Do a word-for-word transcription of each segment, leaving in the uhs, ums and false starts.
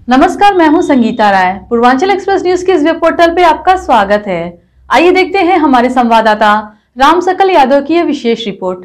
नमस्कार, मैं हूं संगीता राय। पूर्वांचल एक्सप्रेस न्यूज के इस वेब पोर्टल पे आपका स्वागत है। आइए देखते हैं हमारे संवाददाता राम सकल यादव की यह विशेष रिपोर्ट।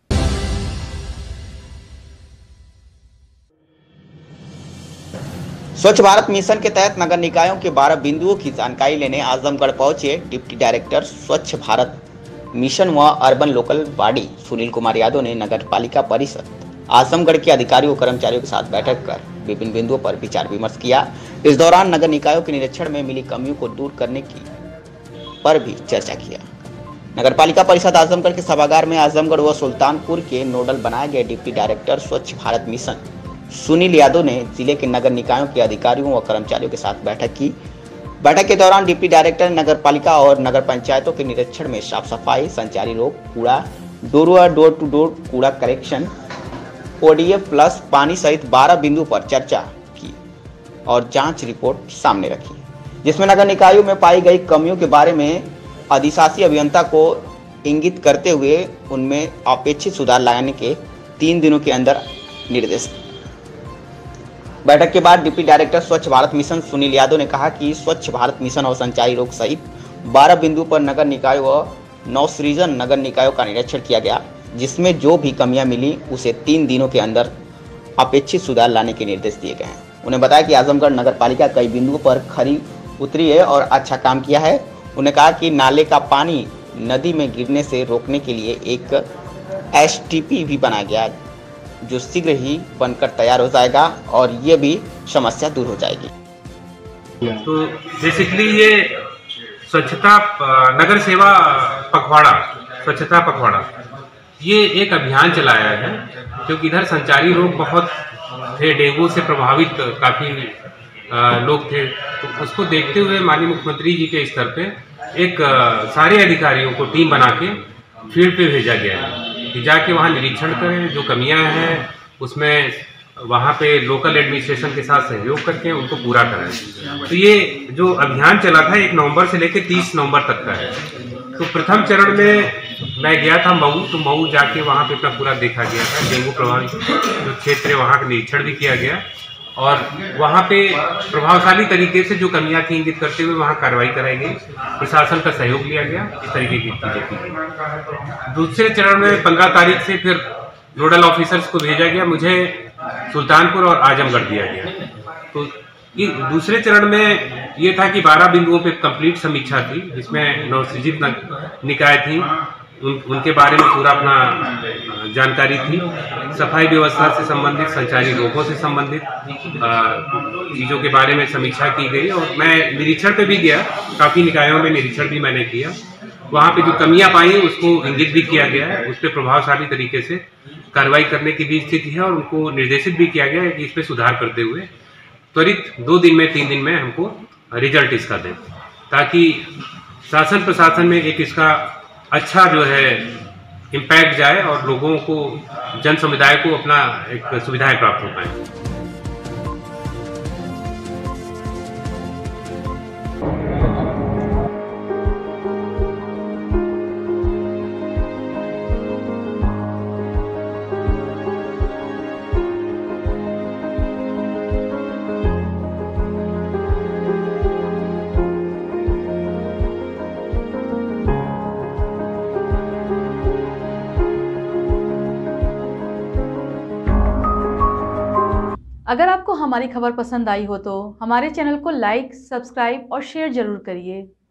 स्वच्छ भारत मिशन के तहत नगर निकायों के बारह बिंदुओं की जानकारी लेने आजमगढ़ पहुंचे deputy director Swachh Bharat mission व urban local body Sunil Kumar Yadav ने नगर पालिका परिषद आजमगढ़ के अधिकारियों कर्मचारियों के साथ बैठक कर विभिन्न बिंदुओं पर विचार विमर्श किया। इस दौरान नगर निकायों के निरीक्षण में मिली कमियों को दूर करने की पर भी चर्चा किया। नगर पालिका परिषद आजमगढ़ के सभागार में आजमगढ़ व सुल्तानपुर के नोडल बनाए गए deputy director Swachh Bharat mission Sunil Yadav ने जिले के नगर निकायों के अधिकारियों व कर्मचारियों के साथ बैठक की। बैठक के दौरान डिप्टी डायरेक्टर ने नगर पालिका और नगर पंचायतों के निरीक्षण में साफ सफाई, संचारी रोग, कूड़ा, डोर डोर टू डोर कूड़ा कलेक्शन, ओडीएफ प्लस पानी सहित बारह बिंदुओं पर चर्चा की और जांच रिपोर्ट सामने रखी, जिसमें नगर निकायों में पाई गई कमियों के बारे में अधिशासी अभियंता को इंगित करते हुए उनमें अपेक्षित सुधार लाने के तीन दिनों के अंदर निर्देश। बैठक के बाद deputy director Swachh Bharat mission Sunil Yadav ने कहा कि स्वच्छ भारत मिशन और संचारी रोग सहित बारह बिंदुओं पर नगर निकाय व नवसृजन नगर निकायों का निरीक्षण किया गया, जिसमें जो भी कमियां मिली उसे तीन दिनों के अंदर अपेक्षित सुधार लाने के निर्देश दिए गए हैं। उन्हें बताया कि आजमगढ़ नगर पालिका कई बिंदुओं पर खरी उतरी है और अच्छा काम किया है। उन्हें कहा कि नाले का पानी नदी में गिरने से रोकने के लिए एक एस टी पी भी बनाया गया, जो शीघ्र ही बनकर तैयार हो जाएगा और ये भी समस्या दूर हो जाएगी। तो बेसिकली ये स्वच्छता नगर सेवा पखवाड़ा, स्वच्छता पखवाड़ा, ये एक अभियान चलाया है क्योंकि इधर संचारी रोग बहुत थे, डेंगू से प्रभावित काफ़ी लोग थे। तो उसको देखते हुए माननीय मुख्यमंत्री जी के स्तर पे एक सारे अधिकारियों को टीम बना के फील्ड पे भेजा गया है कि जाके वहाँ निरीक्षण करें, जो कमियां हैं उसमें वहाँ पे लोकल एडमिनिस्ट्रेशन के साथ सहयोग करके उनको पूरा करें। तो ये जो अभियान चला था एक नवंबर से लेकर तीस नवंबर तक का है। तो प्रथम चरण में मैं गया था मऊ, तो मऊ जाके वहाँ पे अपना पूरा देखा गया था, डेंगू प्रभावित जो क्षेत्र है वहाँ का निरीक्षण भी किया गया और वहाँ पे प्रभावशाली तरीके से जो कमियां थी इंगित करते हुए वहाँ कार्रवाई कराई गई, प्रशासन का सहयोग लिया गया, इस तरीके की चीजें की गई। दूसरे चरण में पंद्रह तारीख से फिर नोडल ऑफिसर्स को भेजा गया, मुझे सुल्तानपुर और आजमगढ़ दिया गया। तो ये दूसरे चरण में ये था कि बारह बिंदुओं पे कंप्लीट समीक्षा थी, जिसमें नवसृजित निकाय थी, उन, उनके बारे में पूरा अपना जानकारी थी, सफाई व्यवस्था से संबंधित, संचारी रोगों से संबंधित चीज़ों के बारे में समीक्षा की गई और मैं निरीक्षण पे भी गया, काफ़ी निकायों में निरीक्षण भी मैंने किया। वहाँ पे जो कमियां पाई उसको इंगित भी किया गया है, उस पर प्रभावशाली तरीके से कार्रवाई करने की भी स्थिति है और उनको निर्देशित भी किया गया है कि इस पर सुधार करते हुए त्वरित दो दिन में तीन दिन में हमको रिजल्ट इसका दें, ताकि शासन प्रशासन में एक इसका अच्छा जो है इम्पैक्ट जाए और लोगों को, जन समुदाय को अपना एक सुविधाएं प्राप्त हो पाए। अगर आपको हमारी खबर पसंद आई हो तो हमारे चैनल को लाइक, सब्सक्राइब और शेयर जरूर करिए।